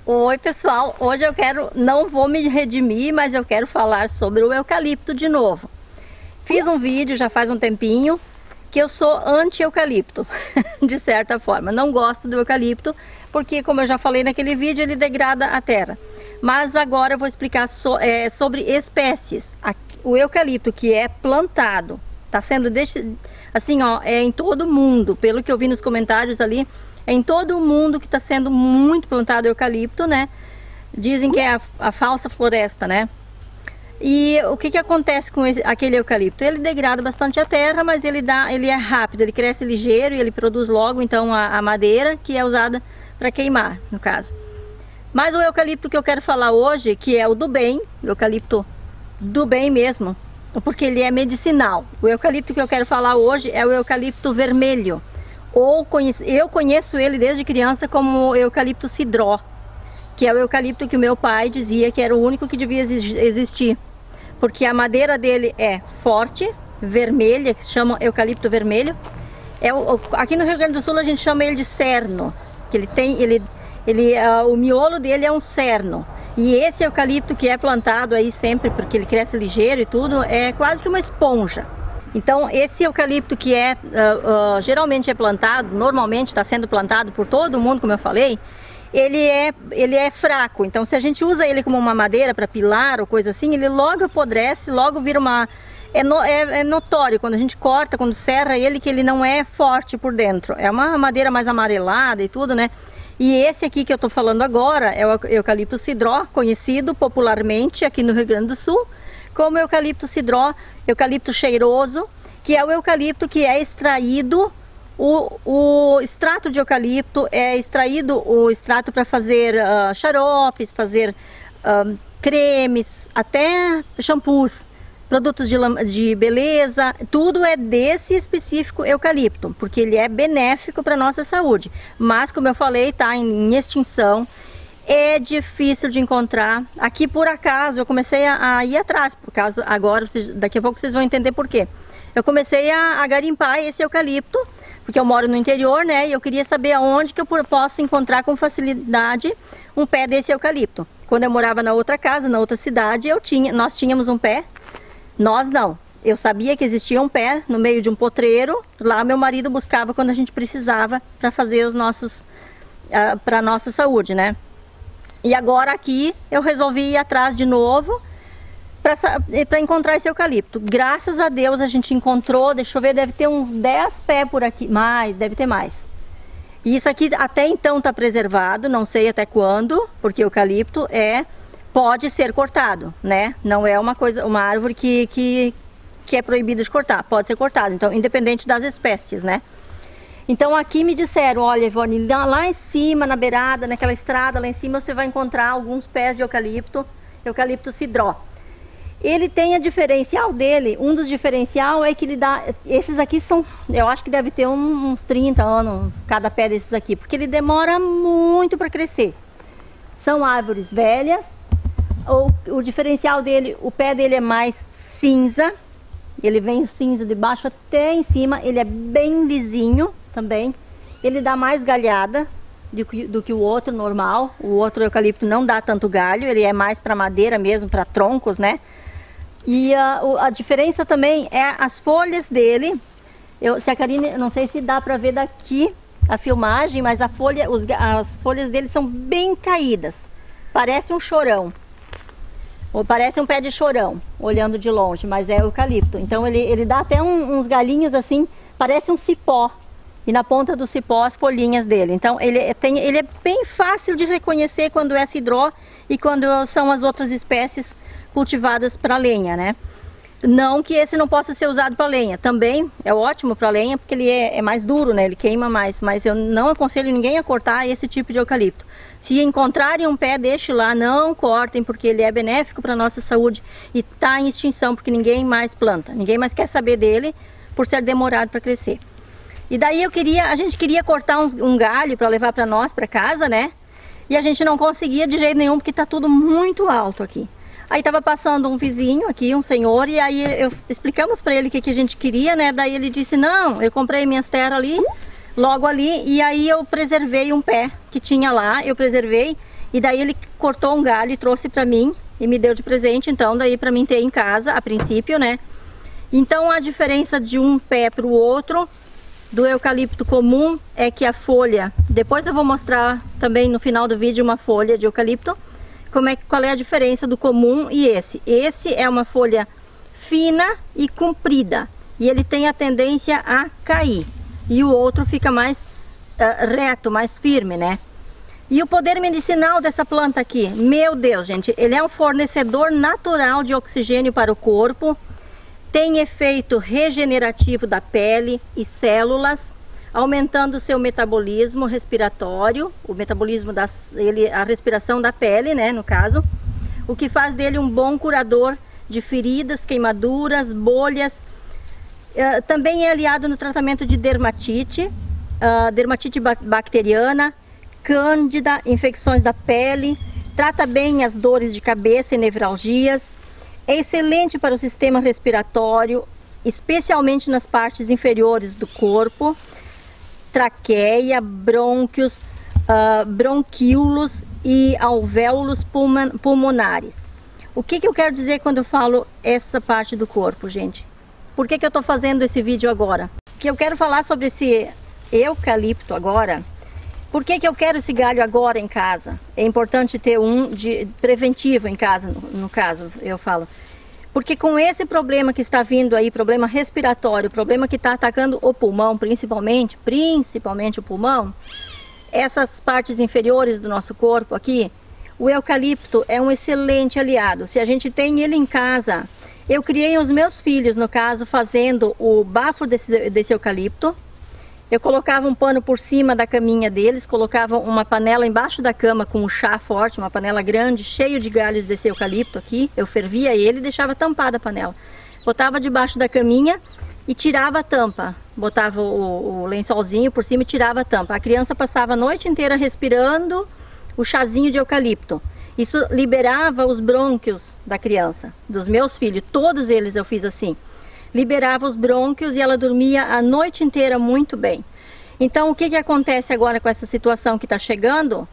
Oi pessoal, hoje não vou me redimir, mas eu quero falar sobre o eucalipto de novo. Fiz um vídeo já faz um tempinho que eu sou anti-eucalipto, de certa forma. Não gosto do eucalipto, porque como eu já falei naquele vídeo, ele degrada a terra. Mas agora eu vou explicar sobre espécies. O eucalipto que é plantado, está sendo assim, ó, é em todo o mundo, pelo que eu vi nos comentários ali. É em todo o mundo que está sendo muito plantado eucalipto, né? Dizem que é a falsa floresta, né? E o que acontece com aquele eucalipto? Ele degrada bastante a terra, mas ele é rápido, ele cresce ligeiro e ele produz logo então a madeira que é usada para queimar, no caso. Mas o eucalipto que eu quero falar hoje, que é o do bem, o eucalipto do bem mesmo, porque ele é medicinal. O eucalipto que eu quero falar hoje é o eucalipto vermelho. Eu conheço ele desde criança como o eucalipto cidró, que é o eucalipto que o meu pai dizia que era o único que devia existir, porque a madeira dele é forte, vermelha, que se chama eucalipto vermelho. Aqui no Rio Grande do Sul a gente chama ele de cerno, que o miolo dele é um cerno. E esse eucalipto que é plantado aí sempre, porque ele cresce ligeiro e tudo, é quase que uma esponja. Então esse eucalipto que geralmente é plantado, normalmente está sendo plantado por todo mundo, como eu falei, ele é fraco. Então se a gente usa ele como uma madeira para pilar ou coisa assim, ele logo apodrece, logo vira uma... É notório quando a gente corta, quando serra ele, que ele não é forte por dentro. É uma madeira mais amarelada e tudo, né? E esse aqui que eu estou falando agora é o eucalipto cidró, conhecido popularmente aqui no Rio Grande do Sul como eucalipto cidró, eucalipto cheiroso, que é o eucalipto que é extraído, o extrato de eucalipto é extraído, o extrato para fazer xaropes, fazer cremes, até shampoos, produtos de beleza, tudo é desse específico eucalipto, porque ele é benéfico para a nossa saúde. Mas como eu falei, está em extinção. É difícil de encontrar. Aqui por acaso eu comecei a ir atrás, por causa agora, daqui a pouco vocês vão entender por quê. Eu comecei a garimpar esse eucalipto, porque eu moro no interior, né? E eu queria saber aonde que eu posso encontrar com facilidade um pé desse eucalipto. Quando eu morava na outra casa, na outra cidade, nós tínhamos um pé. Nós não. Eu sabia que existia um pé no meio de um potreiro. Lá meu marido buscava quando a gente precisava para fazer os nossos, para nossa saúde, né? E agora aqui eu resolvi ir atrás de novo para encontrar esse eucalipto. Graças a Deus a gente encontrou, deixa eu ver, deve ter uns 10 pés por aqui, deve ter mais. E isso aqui até então está preservado, não sei até quando, porque o eucalipto pode ser cortado, né? Não é uma árvore que é proibida de cortar, pode ser cortado, então independente das espécies, né? Então aqui me disseram, olha Ivone, lá em cima, na beirada, naquela estrada lá em cima, você vai encontrar alguns pés de eucalipto cidró. Ele tem a diferencial dele, um dos diferencial é que ele dá, esses aqui são, eu acho que deve ter uns 30 anos cada pé desses aqui, porque ele demora muito para crescer. São árvores velhas, o diferencial dele, o pé dele é mais cinza, ele vem cinza de baixo até em cima, ele é bem lisinho também, ele dá mais galhada do que o outro normal. O outro eucalipto não dá tanto galho, ele é mais para madeira mesmo, para troncos, né? E a diferença também é as folhas dele. Se a Karine, não sei se dá para ver daqui a filmagem, mas as folhas dele são bem caídas, parece um chorão. Ou parece um pé de chorão, olhando de longe, mas é eucalipto. Então ele dá até uns galhinhos assim, parece um cipó. E na ponta do cipó as folhinhas dele. Então ele é bem fácil de reconhecer quando é cidró e quando são as outras espécies cultivadas para lenha, né? Não que esse não possa ser usado para lenha. Também é ótimo para lenha, porque ele é mais duro, né? Ele queima mais. Mas eu não aconselho ninguém a cortar esse tipo de eucalipto. Se encontrarem um pé, deixe lá, não cortem, porque ele é benéfico para a nossa saúde e está em extinção, porque ninguém mais planta. Ninguém mais quer saber dele por ser demorado para crescer. E daí a gente queria cortar um galho para levar para nós, para casa, né? E a gente não conseguia de jeito nenhum, porque está tudo muito alto aqui. Aí estava passando um vizinho aqui, um senhor, e aí explicamos para ele o que a gente queria, né? Daí ele disse, não, eu comprei minhas terras ali, logo ali, e aí eu preservei um pé que tinha lá, eu preservei, E daí ele cortou um galho e trouxe para mim e me deu de presente, então daí para mim ter em casa, a princípio, né? Então a diferença de um pé para o outro do eucalipto comum é que a folha, depois eu vou mostrar também no final do vídeo uma folha de eucalipto, qual é a diferença do comum e esse. Esse é uma folha fina e comprida e ele tem a tendência a cair, e o outro fica mais reto, mais firme, né? E o poder medicinal dessa planta aqui, meu Deus, gente, ele é um fornecedor natural de oxigênio para o corpo, tem efeito regenerativo da pele e células, aumentando o seu metabolismo respiratório, o metabolismo a respiração da pele, né, no caso, o que faz dele um bom curador de feridas, queimaduras, bolhas. Também é aliado no tratamento de dermatite, dermatite bacteriana, cândida, infecções da pele, trata bem as dores de cabeça e nevralgias. É excelente para o sistema respiratório, especialmente nas partes inferiores do corpo, traqueia, brônquios, bronquíolos e alvéolos pulmonares. O que eu quero dizer quando eu falo essa parte do corpo, gente? Por que eu estou fazendo esse vídeo agora? Que eu quero falar sobre esse eucalipto agora. Por que eu quero esse galho agora em casa? É importante ter um de preventivo em casa, no caso, eu falo. Porque com esse problema que está vindo aí, problema respiratório, problema que está atacando o pulmão, principalmente o pulmão, essas partes inferiores do nosso corpo aqui, o eucalipto é um excelente aliado. Se a gente tem ele em casa, eu criei os meus filhos, no caso, fazendo o bafo desse eucalipto. Eu colocava um pano por cima da caminha deles, colocava uma panela embaixo da cama com um chá forte, uma panela grande, cheio de galhos desse eucalipto aqui. Eu fervia ele e deixava tampada a panela. Botava debaixo da caminha e tirava a tampa. Botava o lençolzinho por cima e tirava a tampa. A criança passava a noite inteira respirando o chazinho de eucalipto. Isso liberava os brônquios da criança, dos meus filhos. Todos eles eu fiz assim. Liberava os brônquios e ela dormia a noite inteira muito bem. Então o que acontece agora com essa situação que está chegando?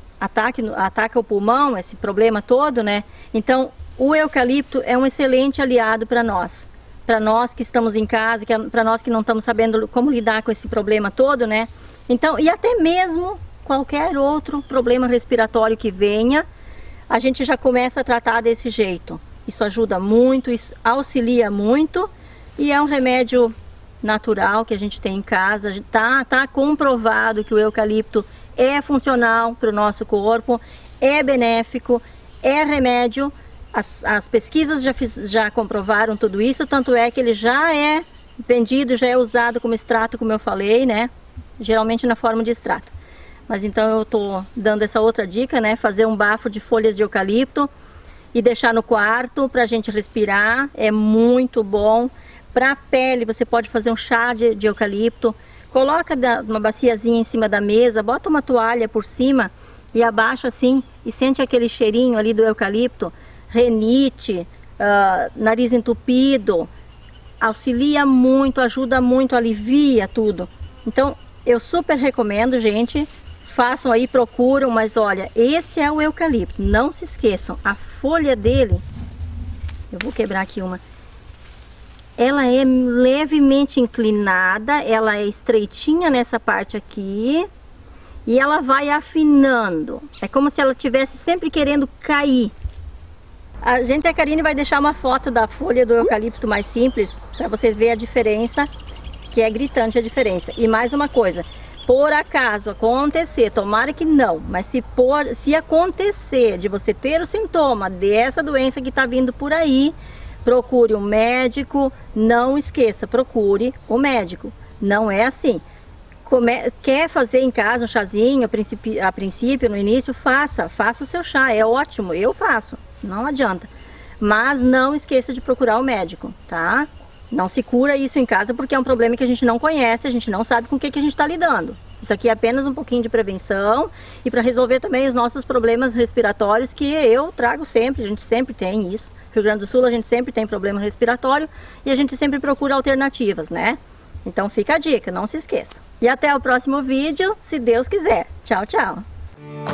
Ataca o pulmão, esse problema todo, né? Então o eucalipto é um excelente aliado para nós. Para nós que estamos em casa, para nós que não estamos sabendo como lidar com esse problema todo, né? Então, e até mesmo qualquer outro problema respiratório que venha, a gente já começa a tratar desse jeito. Isso ajuda muito, isso auxilia muito. E é um remédio natural que a gente tem em casa. Tá comprovado que o eucalipto é funcional para o nosso corpo, é benéfico, é remédio. As pesquisas já comprovaram tudo isso, tanto é que ele já é vendido, já é usado como extrato, como eu falei, né? Geralmente na forma de extrato. Mas então eu tô dando essa outra dica, né? Fazer um bafo de folhas de eucalipto e deixar no quarto para a gente respirar, é muito bom. Para a pele, você pode fazer um chá de eucalipto, coloca uma baciazinha em cima da mesa, bota uma toalha por cima e abaixa assim e sente aquele cheirinho ali do eucalipto, renite, nariz entupido, auxilia muito, ajuda muito, alivia tudo. Então eu super recomendo, gente, façam aí, procuram, mas olha, esse é o eucalipto, não se esqueçam, a folha dele, eu vou quebrar aqui uma. Ela é levemente inclinada, ela é estreitinha nessa parte aqui e ela vai afinando. É como se ela estivesse sempre querendo cair. A Karine vai deixar uma foto da folha do eucalipto mais simples para vocês verem a diferença, que é gritante a diferença. E mais uma coisa, por acaso acontecer, tomara que não, mas se acontecer de você ter o sintoma dessa doença que está vindo por aí, procure um médico, não esqueça, procure o médico. Não é assim. Quer fazer em casa um chazinho, a princípio, no início, faça o seu chá, é ótimo, eu faço, não adianta. Mas não esqueça de procurar o médico, tá? Não se cura isso em casa porque é um problema que a gente não conhece, a gente não sabe com o que a gente está lidando. Isso aqui é apenas um pouquinho de prevenção e para resolver também os nossos problemas respiratórios que eu trago sempre, a gente sempre tem isso. No Rio Grande do Sul a gente sempre tem problema respiratório e a gente sempre procura alternativas, né? Então fica a dica, não se esqueça. E até o próximo vídeo, se Deus quiser. Tchau, tchau!